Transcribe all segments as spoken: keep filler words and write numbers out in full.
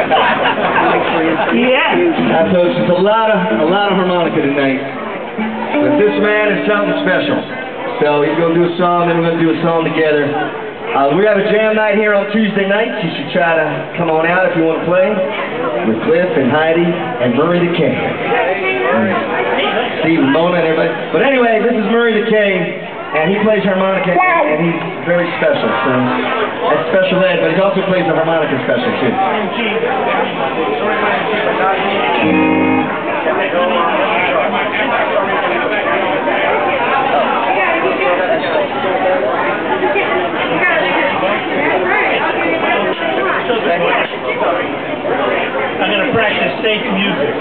Yeah. I told you, it's a lot of, a lot of harmonica tonight. But this man is something special. So he's going to do a song, then we're going to do a song together. Uh, we have a jam night here on Tuesday nights. You should try to come on out if you want to play with Cliff and Heidi and Murray the K. Steve and Mona and everybody. But anyway, this is Murray the K, and he plays harmonica, and he's very special. So that's special ed, but he also plays the harmonica special too. I'm going to practice safe music.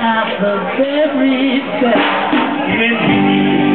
happens every day. Even